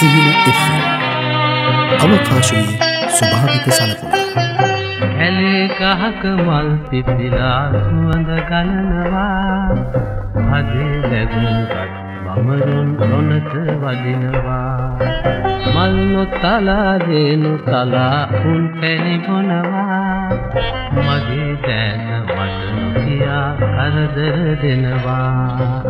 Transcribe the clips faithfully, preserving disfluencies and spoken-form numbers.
සිහින F M අවකාශයේ ස්වභාවික සලකුණ. කැලේ ගහක මල් පිපිලා සුවඳ ගලනවා, හදේ ලැබුණත් බමරුන් රොනට වදිනවා. මල් නොතලා දේනු තලා උන් පැණි බොනවා, මගේ දැන මට නොකියා කරදර දෙනවා.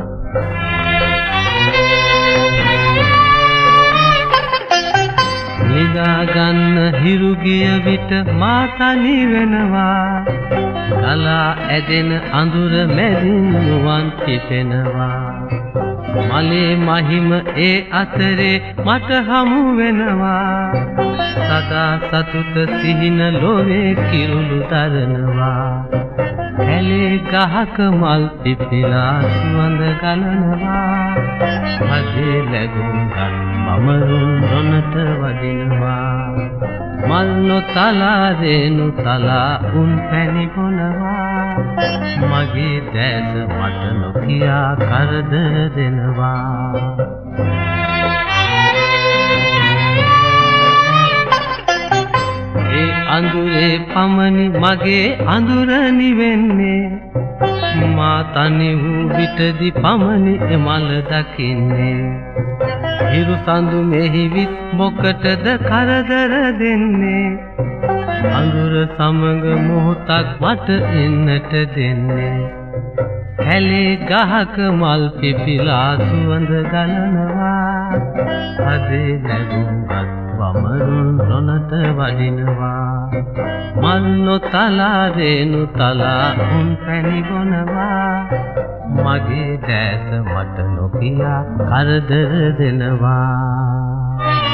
නිදා ගන්න හිරු ගිය විට මා තනි වෙනවා, ගලා ඇදෙන අඳුර මැදින් නුවන් පිපෙනවා. මලේ මහිම ඒ අතරේ මට හමු වෙනවා, සදා සතුට සිහින ලොවේ කිරුළු දරනවා. කැලේ ගහක මල් පිපිලා සුවඳ ගලනවා, හදේ ලැබුණත් බමරුන් රොනට වදිනවා. මල් නොතලා දේනු තලා උන් පැණි බොනවා, මගේ දැස මට නොකියා කරදර දෙනවා. ඒ අඳුරේ පමණි මගේ අඳුර නිවෙන්නේ, මා තනි වූ විටදි පමණි එමල දකින්නේ. හිරු සඳු මෙහිවිත් මොකටද කරදර දෙන්නේ, අඳුර සමග මොහොතක් මට ඉන්නට දෙන්නේ. කැලේ ගහක මල් පිපිලා සුවඳ ගලනවා, හදේ ලැබුණත් බමරුන් රොනට වදිනවා. මල් නොතලා දේනු තලා උන් පැණි බොනවා, මගේ දැස මට නොකියා කරදර දෙනවා.